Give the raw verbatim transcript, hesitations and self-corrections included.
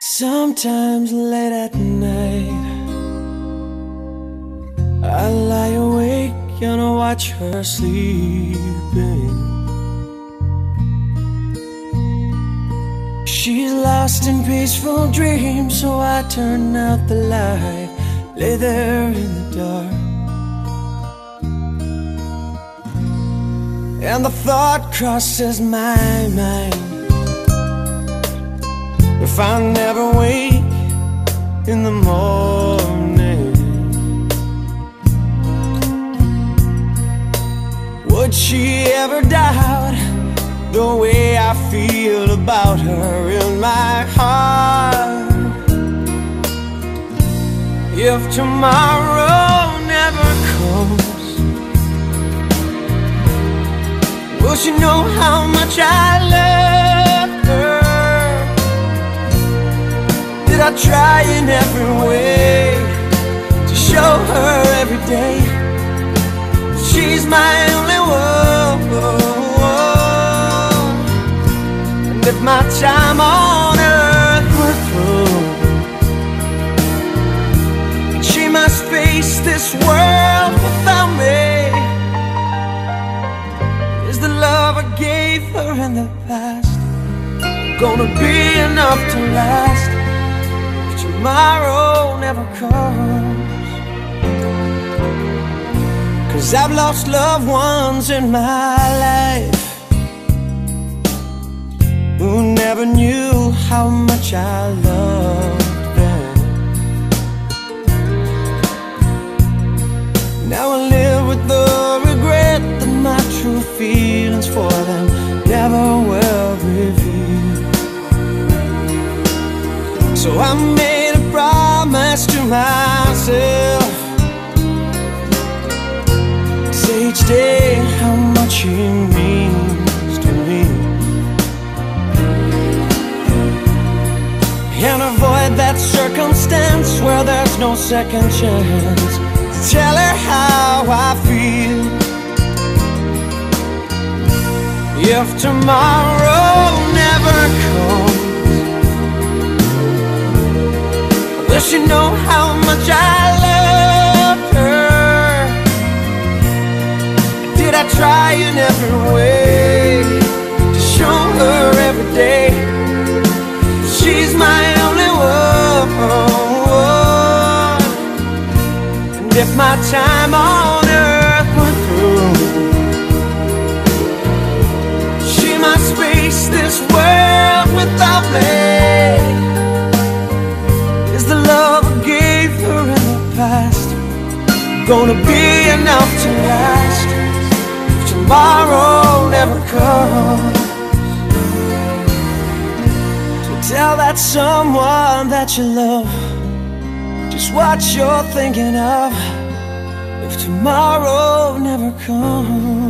Sometimes late at night I lie awake and I watch her sleeping. She's lost in peaceful dreams, so I turn out the light, lay there in the dark. And the thought crosses my mind, if I never wake in the morning, would she ever doubt the way I feel about her in my heart? If tomorrow never comes, will she know how much I love her? Did I try in every way to show her every day she's my only one? And if my time on earth were through, she must face this world without me. Is the love I gave her in the past gonna be enough to last if tomorrow never comes? 'Cause I've lost loved ones in my life who never knew how much I loved them. Now I live with the regret that my true feelings for them never will reveal. So I made a promise to myself, say each day how much he means to me, and avoid that circumstance where there's no second chance. Tell her how I feel. If tomorrow never comes, will she know how much I love her? Did I try in every way to show her every day she's my only one? And if my time on earth were through, she must face this world without me. Is the love I gave her in the past gonna be enough to last if tomorrow never comes? Tell that someone that you love just what you're thinking of if tomorrow never comes.